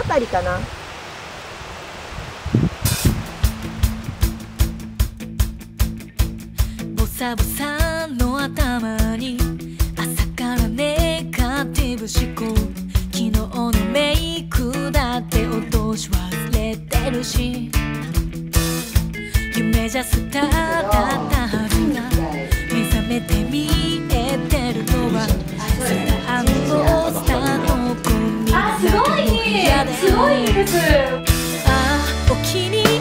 たりかな。 ボサボサの頭に朝からネガティブ思考、昨日のメイクだって落とし忘れてるし、夢じゃスターだったはずが目覚めて見えてるのはスターのスターのコンビニだけの部屋で、 すごいです。 ああお気に入り